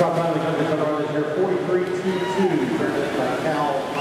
Top time of the country, here 43.22, turned in by Cal